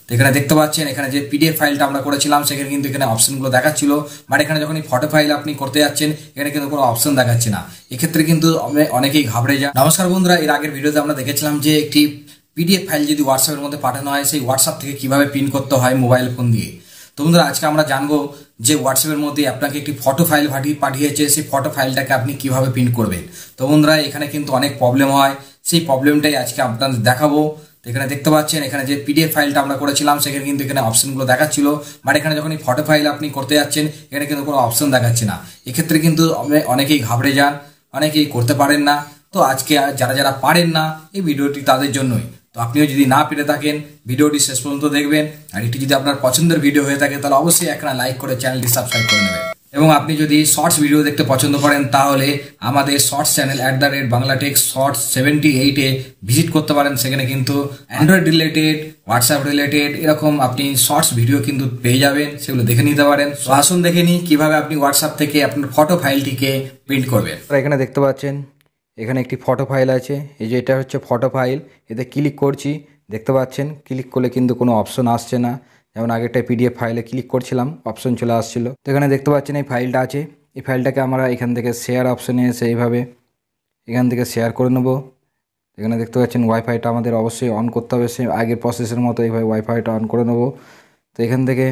তো এখানে দেখতে পাচ্ছেন এখানে যে পিডিএফ ফাইলটা আমরা করেছিলাম সেখানে কিন্তু এখানে অপশনগুলো দেখাচ্ছিল, বাট এখানে যখন ফটো ফাইল আপনি করতে যাচ্ছেন এখানে কিন্তু কোনো অপশন দেখাচ্ছে না। এক্ষেত্রে কিন্তু অনেকেই ঘাবড়ে যায়। নমস্কার বন্ধুরা, এর আগের ভিডিওতে আমরা দেখেছিলাম যে একটি পিডিএফ ফাইল যদি হোয়াটসঅ্যাপের মধ্যে পাঠানো হয় সেই হোয়াটসঅ্যাপ থেকে কিভাবে পিন করতে হয় মোবাইল ফোন দিয়ে। তো বন্ধুরা আজকে আমরা জানবো যে হোয়াটসঅ্যাপের মধ্যে আপনাকে একটি ফটো ফাইল পাঠিয়েছে, সেই ফটো ফাইলটাকে আপনি কিভাবে পিন করবেন। তো বন্ধুরা এখানে কিন্তু অনেক প্রবলেম হয়, সেই প্রবলেমটাই আজকে আপনাদের দেখাবো। তো এখানে দেখতে পাচ্ছেন এখানে যে পিডিএফ ফাইলটা আমরা করেছিলাম সেখানে কিন্তু এখানে অপশনগুলো দেখাচ্ছিল, বাট এখানে যখন ফটো ফাইল আপনি করতে যাচ্ছেন এখানে কিন্তু কোনো অপশন দেখাচ্ছে না। এক্ষেত্রে কিন্তু অনেকেই ঘাবড়ে যান, অনেকেই করতে পারেন না। তো আজকে যারা পারেন না এই ভিডিওটি তাদের জন্যই। তো আপনিও যদি না পেরে থাকেন ভিডিওটি শেষ পর্যন্ত দেখবেন, আর এটি যদি আপনার পছন্দের ভিডিও হয়ে থাকে তাহলে অবশ্যই একটা লাইক করে চ্যানেলটি সাবস্ক্রাইব করে নেবেন। এবং আপনি যদি শর্টস ভিডিও দেখতে পছন্দ করেন তাহলে আমাদের শর্টস চ্যানেল @বাংলাটেক শর্টস 78-এ ভিজিট করতে পারেন। সেখানে কিন্তু অ্যান্ড্রয়েড রিলেটেড, হোয়াটসঅ্যাপ রিলেটেড এরকম আপনি শর্টস ভিডিও কিন্তু পেয়ে যাবেন, সেগুলো দেখে নিতে পারেন। তো আসুন দেখে নিই কিভাবে আপনি হোয়াটসঅ্যাপ থেকে আপনার ফটো ফাইলটিকে প্রিন্ট করবেন। এখানে দেখতে পাচ্ছেন এখানে একটি ফটো ফাইল আছে, এই যে এটা হচ্ছে ফটো ফাইল। এতে ক্লিক করছি, দেখতে পাচ্ছেন ক্লিক করলে কিন্তু কোনো অপশন আসছে না। যেমন আগেরটা পিডিএফ ফাইলে ক্লিক করছিলাম অপশন চলে আসছিল। তো এখানে দেখতে পাচ্ছেন এই ফাইলটা আছে, এই ফাইলটাকে আমরা এখান থেকে শেয়ার অপশনে এসে এইভাবে এখান থেকে শেয়ার করে নেব। এখানে দেখতে পাচ্ছেন ওয়াইফাইটা আমাদের অবশ্যই অন করতে হবে, সে আগের প্রসেসের মতো এইভাবে ওয়াইফাইটা অন করে নেব। তো এখান থেকে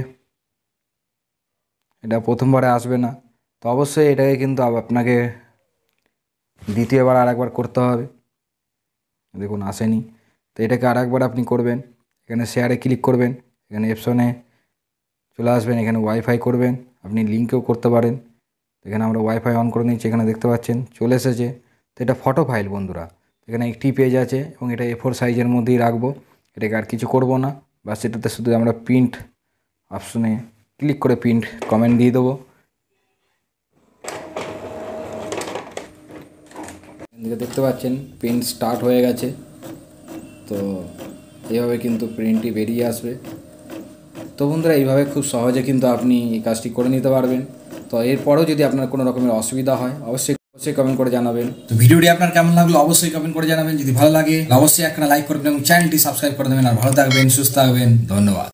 এটা প্রথমবারে আসবে না, তো অবশ্যই এটাকে কিন্তু আপনাকে দ্বিতীয়বার আরেকবার করতে হবে। দেখুন আসেনি, তো এটাকে আরেকবার আপনি করবেন। এখানে শেয়ারে ক্লিক করবেন, এখানে অপশনে চলে আসবেন, এখানে ওয়াইফাই করবেন, আপনি লিঙ্কেও করতে পারেন। এখানে আমরা ওয়াইফাই অন করে নিচ্ছি, এখানে দেখতে পাচ্ছেন চলে এসেছে। তো এটা ফটো ফাইল বন্ধুরা, এখানে একটি পেজ আছে এবং এটা A4 সাইজের মধ্যেই রাখবো। এটাকে আর কিছু করব না, বা সেটাতে শুধু আমরা প্রিন্ট অপশনে ক্লিক করে প্রিন্ট কমেন্ট দিয়ে দেবো। দেখতে পাচ্ছেন প্রিন্ট স্টার্ট হয়ে গেছে। তো এইভাবে কিন্তু প্রিন্টটি বেরিয়ে আসবে। তো বন্ধুরা এইভাবে খুব সহজে কিন্তু আপনি এই কাজটি করে নিতে পারবেন। তো এরপরেও যদি আপনার কোনো রকমের অসুবিধা হয় অবশ্যই কমেন্ট করে জানাবেন। তো ভিডিওটি আপনার কেমন লাগলো অবশ্যই কমেন্ট করে জানাবেন। যদি ভালো লাগে অবশ্যই একটা লাইক করবেন এবং চ্যানেলটি সাবস্ক্রাইব করে দেবেন। আর ভালো থাকবেন, সুস্থ থাকবেন, ধন্যবাদ।